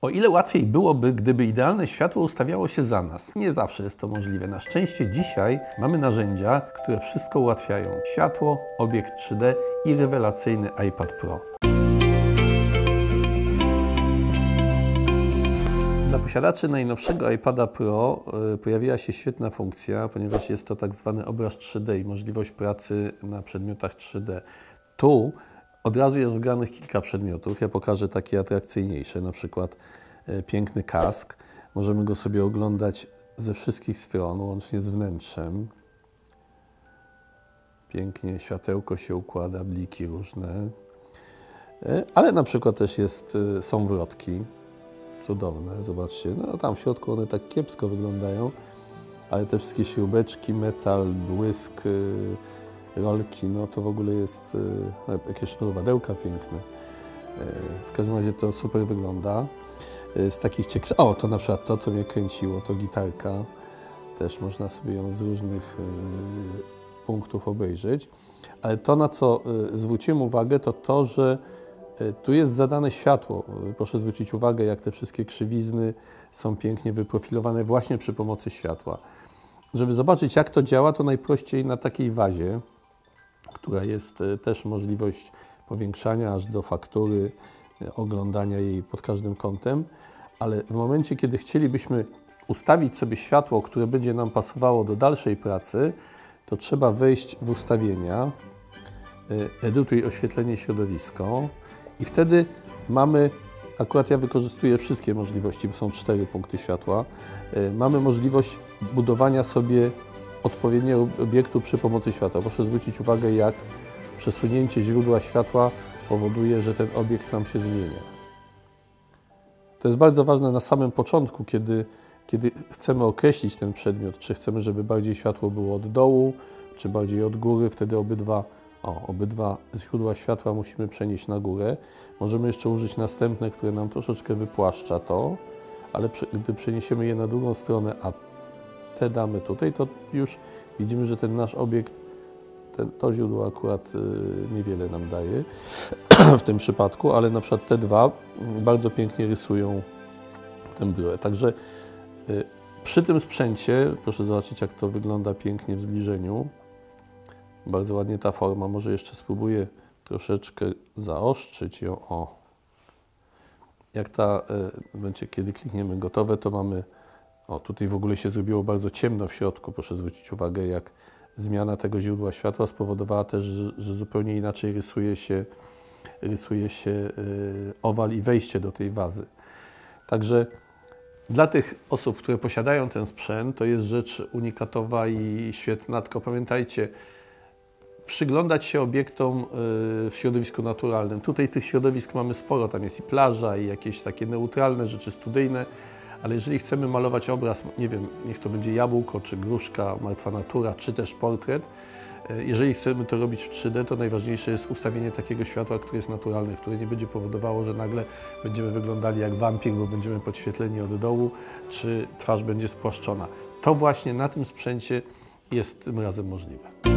O ile łatwiej byłoby, gdyby idealne światło ustawiało się za nas. Nie zawsze jest to możliwe. Na szczęście dzisiaj mamy narzędzia, które wszystko ułatwiają. Światło, obiekt 3D i rewelacyjny iPad Pro. Dla posiadaczy najnowszego iPada Pro pojawiła się świetna funkcja, ponieważ jest to tak zwany obraz 3D i możliwość pracy na przedmiotach 3D. Tu od razu jest wybranych kilka przedmiotów. Ja pokażę takie atrakcyjniejsze, na przykład piękny kask. Możemy go sobie oglądać ze wszystkich stron, łącznie z wnętrzem. Pięknie światełko się układa, bliki różne. Ale na przykład też są wrotki. Cudowne, zobaczcie. No tam w środku one tak kiepsko wyglądają, ale te wszystkie śrubeczki, metal, błysk, rolki, no to w ogóle jest jakieś sznurwadełka piękne. W każdym razie to super wygląda. Z takich ciekawych... O, to na przykład to, co mnie kręciło, to gitarka. Też można sobie ją z różnych punktów obejrzeć. Ale to, na co zwróciłem uwagę, to to, że tu jest zadane światło. Proszę zwrócić uwagę, jak te wszystkie krzywizny są pięknie wyprofilowane właśnie przy pomocy światła. Żeby zobaczyć, jak to działa, to najprościej na takiej wazie, która jest też możliwość powiększania aż do faktury, oglądania jej pod każdym kątem, ale w momencie, kiedy chcielibyśmy ustawić sobie światło, które będzie nam pasowało do dalszej pracy, to trzeba wejść w ustawienia, edytuj oświetlenie środowisko i wtedy mamy, akurat ja wykorzystuję wszystkie możliwości, bo są 4 punkty światła, mamy możliwość budowania sobie odpowiedniego obiektu przy pomocy światła. Proszę zwrócić uwagę, jak przesunięcie źródła światła powoduje, że ten obiekt nam się zmienia. To jest bardzo ważne na samym początku, kiedy chcemy określić ten przedmiot, czy chcemy, żeby bardziej światło było od dołu, czy bardziej od góry, wtedy obydwa źródła światła musimy przenieść na górę. Możemy jeszcze użyć następne, które nam troszeczkę wypłaszcza to, ale gdy przeniesiemy je na drugą stronę, a te damy tutaj, to już widzimy, że ten nasz obiekt, to źródło akurat niewiele nam daje w tym przypadku, ale na przykład te dwa bardzo pięknie rysują tę biurę. Także przy tym sprzęcie, proszę zobaczyć, jak to wygląda pięknie w zbliżeniu. Bardzo ładnie ta forma. Może jeszcze spróbuję troszeczkę zaostrzyć ją. O. Jak będzie, kiedy klikniemy gotowe, to mamy... O, tutaj w ogóle się zrobiło bardzo ciemno w środku. Proszę zwrócić uwagę, jak zmiana tego źródła światła spowodowała też, że zupełnie inaczej rysuje się owal i wejście do tej wazy. Także dla tych osób, które posiadają ten sprzęt, to jest rzecz unikatowa i świetna, tylko pamiętajcie, przyglądać się obiektom w środowisku naturalnym. Tutaj tych środowisk mamy sporo, tam jest i plaża, i jakieś takie neutralne rzeczy studyjne, ale jeżeli chcemy malować obraz, nie wiem, niech to będzie jabłko, czy gruszka, martwa natura, czy też portret, jeżeli chcemy to robić w 3D, to najważniejsze jest ustawienie takiego światła, które jest naturalne, które nie będzie powodowało, że nagle będziemy wyglądali jak wampir, bo będziemy podświetleni od dołu, czy twarz będzie spłaszczona. To właśnie na tym sprzęcie jest tym razem możliwe.